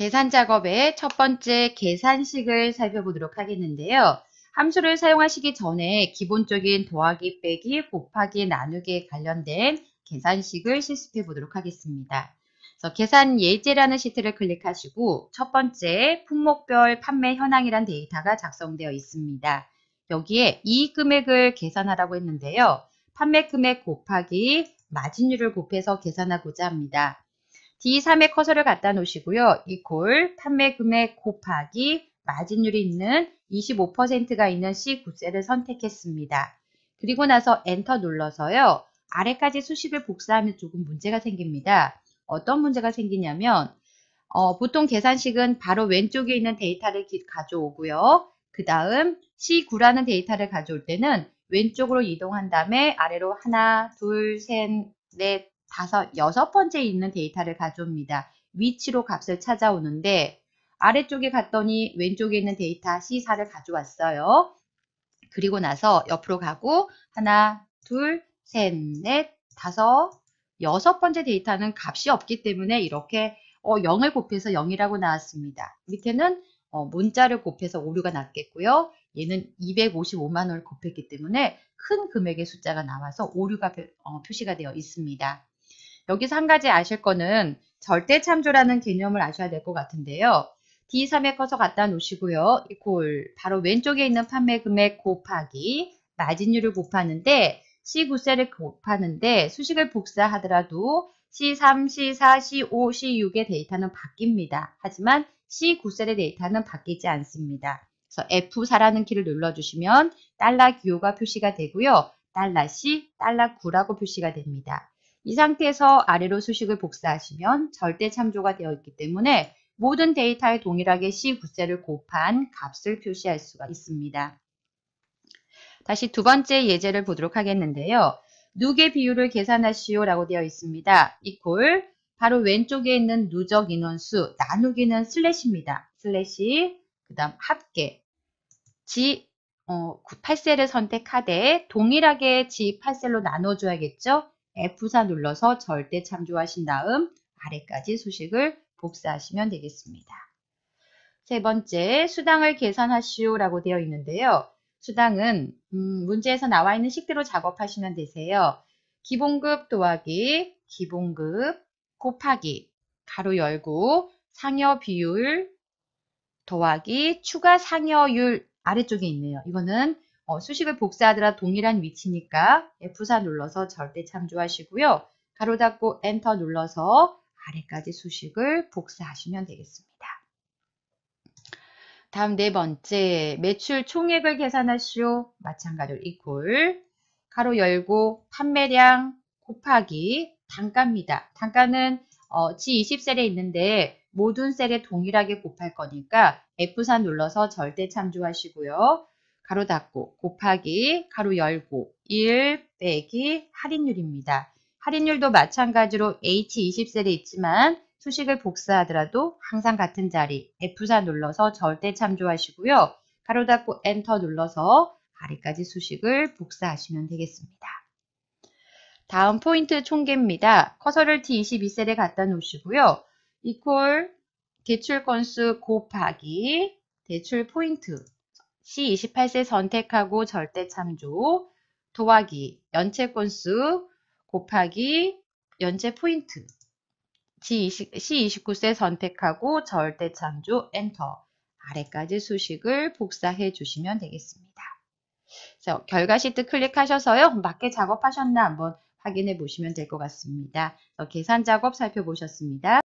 계산 작업의 첫 번째 계산식을 살펴보도록 하겠는데요. 함수를 사용하시기 전에 기본적인 더하기, 빼기, 곱하기, 나누기에 관련된 계산식을 실습해 보도록 하겠습니다. 그래서 계산 예제라는 시트를 클릭하시고 첫 번째 품목별 판매 현황이란 데이터가 작성되어 있습니다. 여기에 이익 금액을 계산하라고 했는데요. 판매 금액 곱하기 마진율을 곱해서 계산하고자 합니다. D3에 커서를 갖다 놓으시고요. 이퀄 판매 금액 곱하기 마진율이 있는 25%가 있는 C9셀을 선택했습니다. 그리고 나서 엔터 눌러서요. 아래까지 수식을 복사하면 조금 문제가 생깁니다. 어떤 문제가 생기냐면 보통 계산식은 바로 왼쪽에 있는 데이터를 가져오고요. 그 다음 C9라는 데이터를 가져올 때는 왼쪽으로 이동한 다음에 아래로 하나, 둘, 셋, 넷, 다섯, 여섯 번째 있는 데이터를 가져옵니다. 위치로 값을 찾아오는데 아래쪽에 갔더니 왼쪽에 있는 데이터 C4를 가져왔어요. 그리고 나서 옆으로 가고 하나, 둘, 셋, 넷, 다섯, 여섯 번째 데이터는 값이 없기 때문에 이렇게 0을 곱해서 0이라고 나왔습니다. 밑에는 문자를 곱해서 오류가 났겠고요. 얘는 255만 원을 곱했기 때문에 큰 금액의 숫자가 나와서 오류가 표시가 되어 있습니다. 여기서 한 가지 아실 거는 절대참조라는 개념을 아셔야 될 것 같은데요. D3에 커서 갖다 놓으시고요. 이퀄 바로 왼쪽에 있는 판매 금액 곱하기 마진율을 곱하는데 C9셀을 곱하는데 수식을 복사하더라도 C3, C4, C5, C6의 데이터는 바뀝니다. 하지만 C9셀의 데이터는 바뀌지 않습니다. 그래서 F4라는 키를 눌러주시면 달러 기호가 표시가 되고요. 달러 C, 달러 9라고 표시가 됩니다. 이 상태에서 아래로 수식을 복사하시면 절대 참조가 되어 있기 때문에 모든 데이터에 동일하게 C9셀을 곱한 값을 표시할 수가 있습니다. 다시 두 번째 예제를 보도록 하겠는데요. 누계 비율을 계산하시오 라고 되어 있습니다. 이퀄 바로 왼쪽에 있는 누적 인원수 나누기는 슬래시입니다. 슬래시 그 다음 합계 G 8셀을 선택하되 동일하게 G 8셀로 나눠줘야겠죠. F4 눌러서 절대 참조하신 다음 아래까지 수식을 복사하시면 되겠습니다. 세 번째, 수당을 계산하시오 라고 되어 있는데요. 수당은 문제에서 나와 있는 식대로 작업하시면 되세요. 기본급 더하기 기본급 곱하기 가로 열고 상여 비율 더하기 추가 상여율 아래쪽에 있네요. 이거는 수식을 복사하더라 동일한 위치니까 F4 눌러서 절대 참조하시고요. 가로 닫고 엔터 눌러서 아래까지 수식을 복사하시면 되겠습니다. 다음 네 번째, 매출 총액을 계산하시오. 마찬가지로 이퀄 가로 열고 판매량 곱하기 단가입니다. 단가는 G20셀에 있는데 모든 셀에 동일하게 곱할 거니까 F4 눌러서 절대 참조하시고요. 가로 닫고 곱하기 가로 열고 1 빼기 할인율입니다. 할인율도 마찬가지로 H20셀에 있지만 수식을 복사하더라도 항상 같은 자리 F4 눌러서 절대 참조하시고요. 가로 닫고 엔터 눌러서 아래까지 수식을 복사하시면 되겠습니다. 다음 포인트 총계입니다. 커서를 D22셀에 갖다 놓으시고요. 이퀄 대출 건수 곱하기 대출 포인트 C28셀 선택하고 절대 참조 더하기 연체 건수 곱하기 연체 포인트 C29셀 선택하고 절대 참조 엔터 아래까지 수식을 복사해 주시면 되겠습니다. 그래서 결과 시트 클릭하셔서요. 맞게 작업하셨나 한번 확인해 보시면 될 것 같습니다. 계산 작업 살펴보셨습니다.